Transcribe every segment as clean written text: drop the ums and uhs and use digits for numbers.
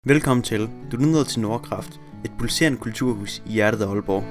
Velkommen til. Du er nået til Nordkraft, et pulserende kulturhus i hjertet af Aalborg.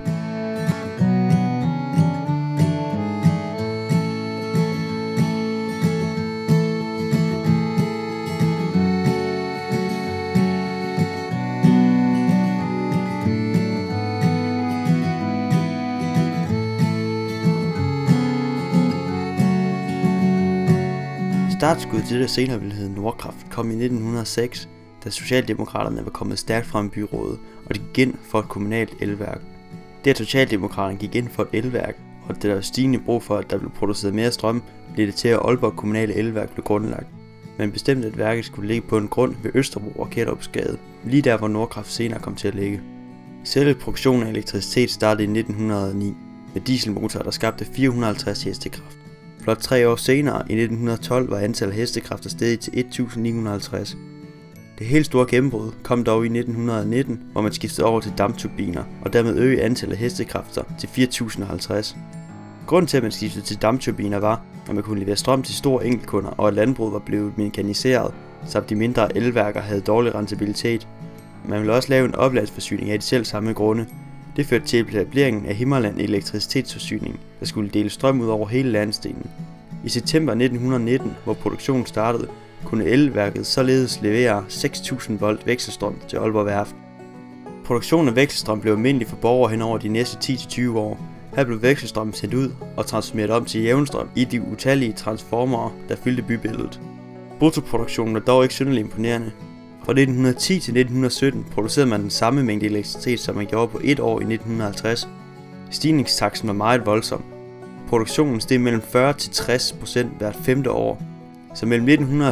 Startskuddet til det, der senere ville hedde Nordkraft, kom i 1906, da Socialdemokraterne var kommet stærkt frem i byrådet, og de gik ind for et kommunalt elværk. Det at Socialdemokraterne gik ind for et elværk, og det der var stigende brug for, at der blev produceret mere strøm, blev det til, at Aalborg Kommunale Elværk blev grundlagt. Man bestemte, at værket skulle ligge på en grund ved Østerbro og Kætterupsgade, lige der hvor Nordkraft senere kom til at ligge. Selve produktionen af elektricitet startede i 1909 med dieselmotorer, der skabte 450 hestekraft. Blot 3 år senere, i 1912, var antallet af hestekræfter steget til 1950. Det helt store gennembrud kom dog i 1919, hvor man skiftede over til dampturbiner, og dermed øgede antallet af hestekræfter til 4050. Grunden til, at man skiftede til dampturbiner var, at man kunne levere strøm til store enkeltkunder, og at landbruget var blevet mekaniseret, samt de mindre elværker havde dårlig rentabilitet. Man ville også lave en opladsforsyning af de selv samme grunde. Det førte til etableringen af Himmerland Elektricitetsforsyning, der skulle dele strøm ud over hele landsdelen. I september 1919, hvor produktionen startede, kunne elværket således levere 6000 volt vekselstrøm til Aalborg Værft. Produktionen af vekselstrøm blev almindelig for borgere hen over de næste 10-20 år. Her blev vekselstrøm sendt ud og transformeret om til jævnstrøm i de utallige transformere, der fyldte bybilledet. Bruttoproduktionen var dog ikke synderligt imponerende. Fra 1910 til 1917 producerede man den samme mængde elektricitet, som man gjorde på et år i 1950. Stigningstakten var meget voldsom. Produktionen steg mellem 40-60% hvert 5. år. Så mellem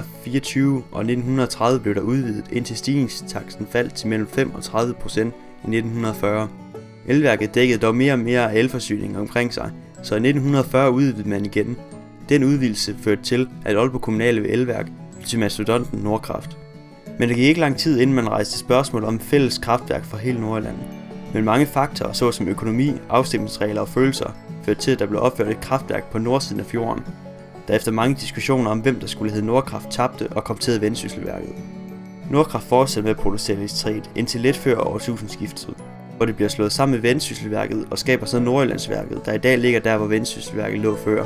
1924 og 1930 blev der udvidet, indtil stigningstakten faldt til mellem 5 og 30% i 1940. Elværket dækkede dog mere og mere af elforsyningen omkring sig, så i 1940 udvidede man igen. Den udvidelse førte til, at Aalborg Kommunale Elværk blev til mastodonten Nordkraft. Men det gik ikke lang tid, inden man rejste spørgsmål om fælles kraftværk for hele Nordjylland. Men mange faktorer, såsom økonomi, afstemningsregler og følelser, førte til, at der blev opført et kraftværk på nordsiden af fjorden, der efter mange diskussioner om, hvem der skulle hedde Nordkraft, tabte og kom til Vendsysselværket. Nordkraft fortsatte med at producere elektricitet indtil lidt før årtusindskiftet, hvor det bliver slået sammen med Vendsysselværket og skaber så Nordjyllandsværket, der i dag ligger der, hvor Vendsysselværket lå før.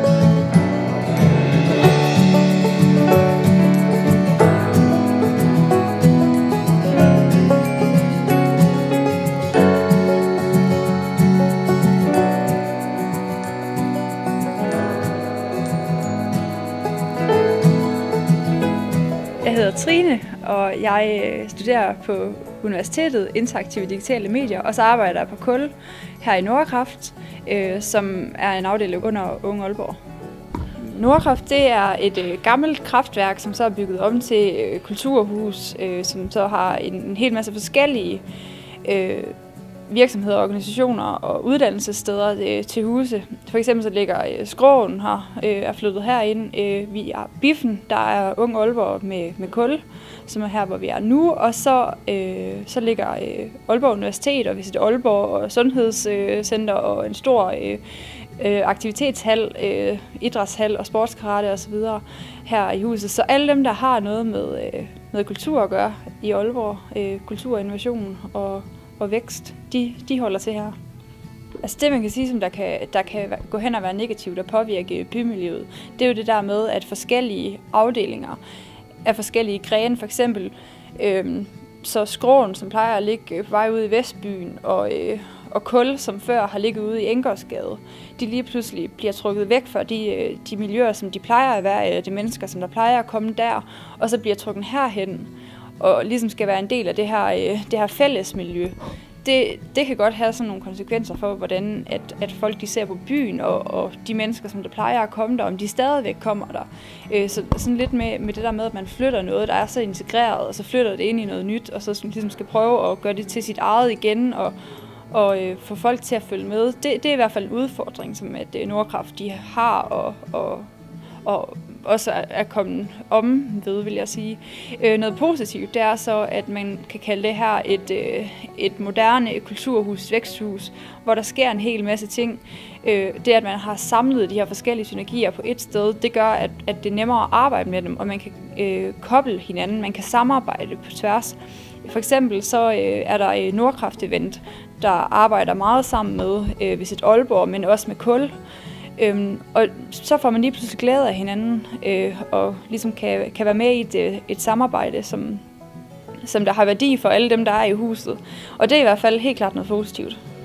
Jeg hedder Trine, og jeg studerer på universitetet interaktive digitale medier, og så arbejder jeg på Kul her i Nordkraft, som er en afdeling under Unge Aalborg. Nordkraft, det er et gammelt kraftværk, som så er bygget om til kulturhus, som så har en hel masse forskellige virksomheder, organisationer og uddannelsessteder til huse. For eksempel så ligger Skråen her, er flyttet herind. Vi er Biffen, der er Ung Aalborg med Kul, som er her, hvor vi er nu. Og så ligger Aalborg Universitet og Visit Aalborg og Sundhedscenter og en stor aktivitetshal, idrætshal og sportskarate osv. her i huset. Så alle dem, der har noget med kultur at gøre i Aalborg, kultur, innovation og vækst, de holder til her. Altså det, man kan sige, som der kan gå hen og være negativt og påvirke bymiljøet, det er jo det der med, at forskellige afdelinger af forskellige grene, for eksempel så Skråen, som plejer at ligge på vej ude i Vestbyen, og Kul, som før har ligget ude i Engersgade, de lige pludselig bliver trukket væk fra de miljøer, som de plejer at være, de mennesker, som der plejer at komme der, og så bliver trukket herhen, og ligesom skal være en del af det her fælles miljø. Det kan godt have sådan nogle konsekvenser for, hvordan at folk de ser på byen, og de mennesker, som der plejer at komme der, om de stadigvæk kommer der. Så sådan lidt med det der med, at man flytter noget, der er så integreret, og så flytter det ind i noget nyt, og så ligesom skal prøve at gøre det til sit eget igen, og få folk til at følge med. Det er i hvert fald en udfordring, som at Nordkraft de har, og også er kommet om ved, vil jeg sige. Noget positivt, det er så, at man kan kalde det her et moderne kulturhus, væksthus, hvor der sker en hel masse ting. Det, at man har samlet de her forskellige synergier på et sted, det gør, at det er nemmere at arbejde med dem, og man kan koble hinanden, man kan samarbejde på tværs. For eksempel så er der Nordkraft Event, der arbejder meget sammen med Visit Aalborg, men også med kul. Og så får man lige pludselig glæde af hinanden, og ligesom kan være med i et samarbejde, som der har værdi for alle dem, der er i huset. Og det er i hvert fald helt klart noget positivt.